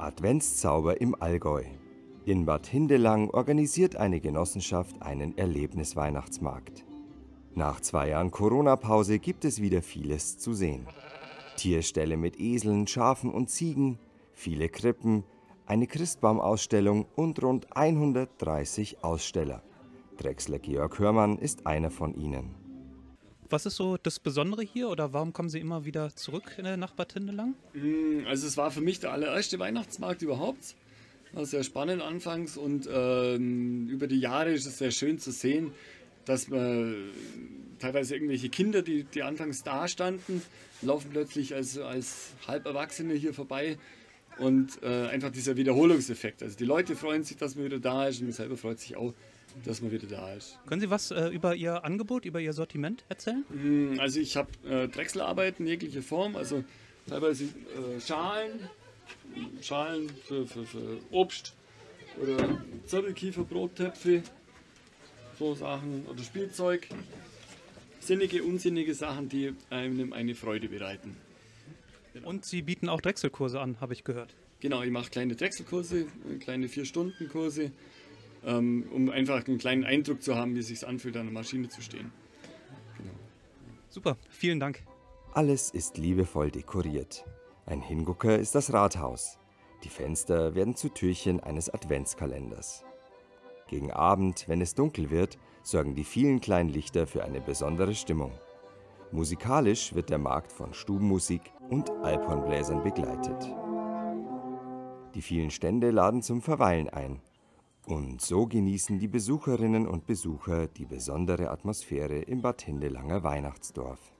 Adventszauber im Allgäu. In Bad Hindelang organisiert eine Genossenschaft einen Erlebnisweihnachtsmarkt. Nach 2 Jahren Corona-Pause gibt es wieder vieles zu sehen. Tierställe mit Eseln, Schafen und Ziegen, viele Krippen, eine Christbaumausstellung und rund 130 Aussteller. Drechsler Georg Hörmann ist einer von ihnen. Was ist so das Besondere hier oder warum kommen Sie immer wieder zurück nach Bad Hindelang? Also es war für mich der allererste Weihnachtsmarkt überhaupt. War sehr spannend anfangs und über die Jahre ist es sehr schön zu sehen, dass man teilweise irgendwelche Kinder, die anfangs da standen, laufen plötzlich als Halberwachsene hier vorbei und einfach dieser Wiederholungseffekt. Also die Leute freuen sich, dass man wieder da ist und man selber freut sich auch, dass man wieder da ist. Können Sie was über Ihr Angebot, über Ihr Sortiment erzählen? Also ich habe Drechselarbeiten in jeglicher Form, also teilweise Schalen für Obst oder Zirbelkiefer-Brottöpfe, so Sachen oder Spielzeug. Sinnige, unsinnige Sachen, die einem eine Freude bereiten. Und Sie bieten auch Drechselkurse an, habe ich gehört. Genau, ich mache kleine Drechselkurse, kleine 4-Stunden-Kurse, um einfach einen kleinen Eindruck zu haben, wie es sich anfühlt, an der Maschine zu stehen. Genau. Super, vielen Dank. Alles ist liebevoll dekoriert. Ein Hingucker ist das Rathaus. Die Fenster werden zu Türchen eines Adventskalenders. Gegen Abend, wenn es dunkel wird, sorgen die vielen kleinen Lichter für eine besondere Stimmung. Musikalisch wird der Markt von Stubenmusik und Alphornbläsern begleitet. Die vielen Stände laden zum Verweilen ein. Und so genießen die Besucherinnen und Besucher die besondere Atmosphäre im Bad Hindelanger Weihnachtsdorf.